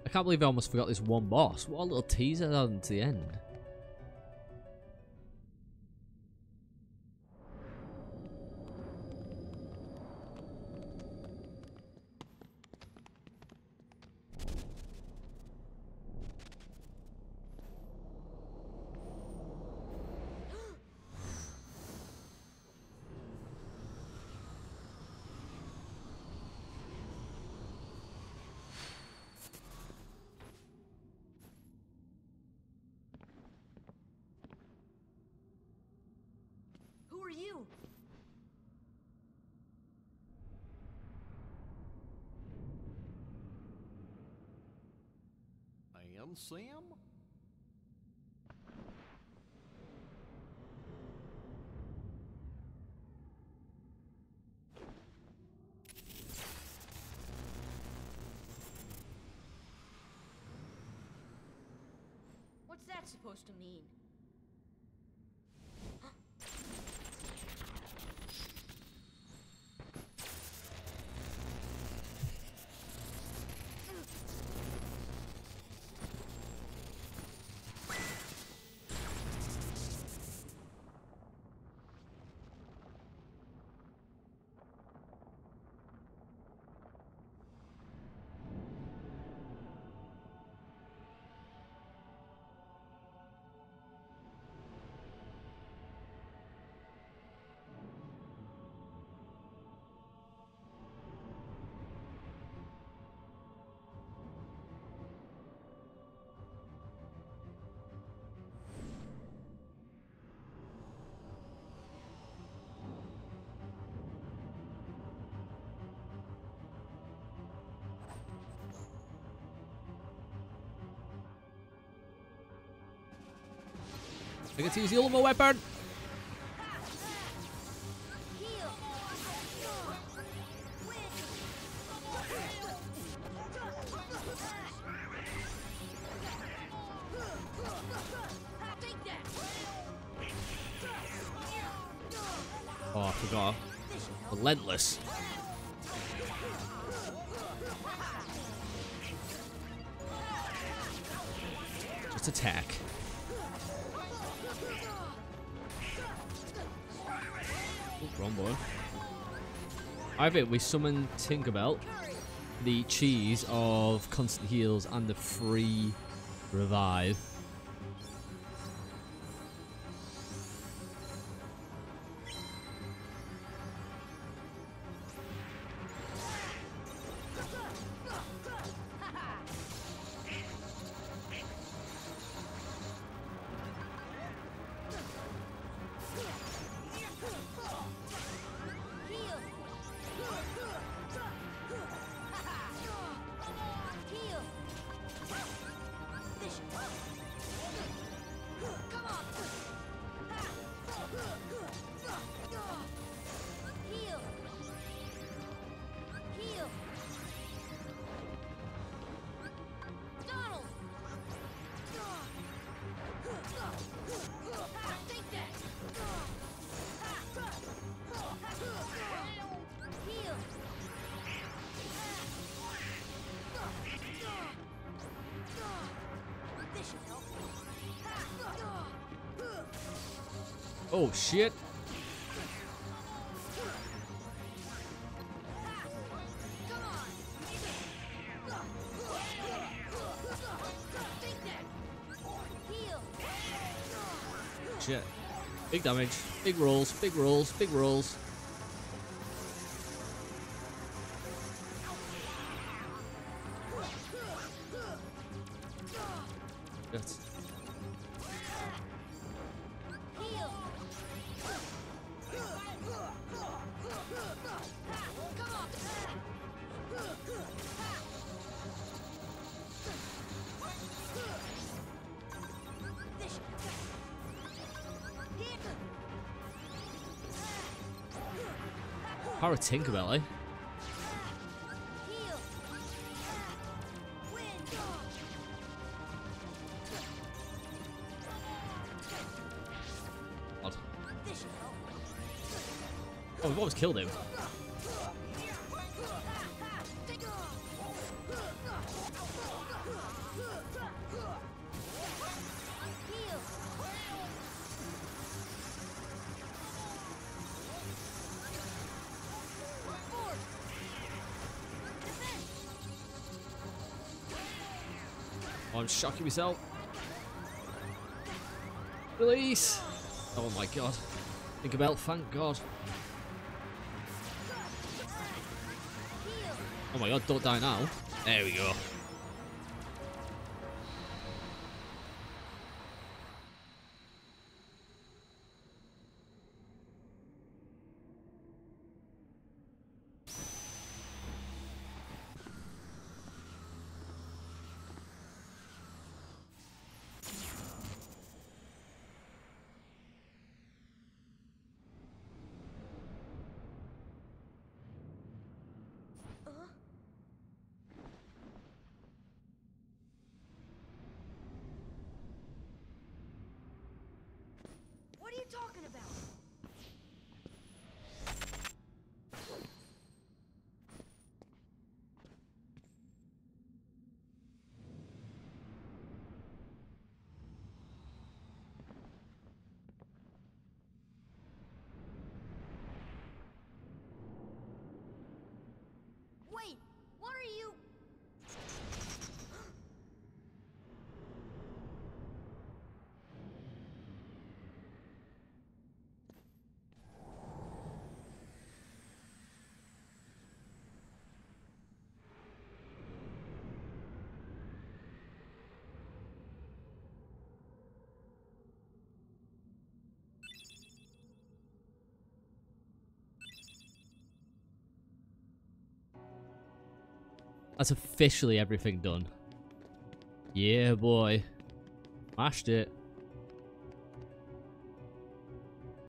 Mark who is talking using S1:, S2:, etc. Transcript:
S1: I can't believe I almost forgot this one boss. What a little teaser on to the end.
S2: Who are you?
S3: And Sam?
S2: What's that supposed to mean?
S1: I get to use the ultimate weapon. Oh, I forgot. Relentless. Just attack. Ooh, wrong boy. I think we summon Tinkerbell, the cheese of constant heals and the free revive. Oh shit. Shit. Big damage. Big rolls. Big rolls. Big rolls. Shit. Power of Tinkerbell, eh? Odd. Oh, we've almost killed him. Oh, I'm shocking myself. Release. Oh my god. Tinkerbell, thank god. Oh my god, don't die now. There we go.
S2: What are you talking about? Wait, what are you?
S1: That's officially everything done. Yeah, boy. Smashed it.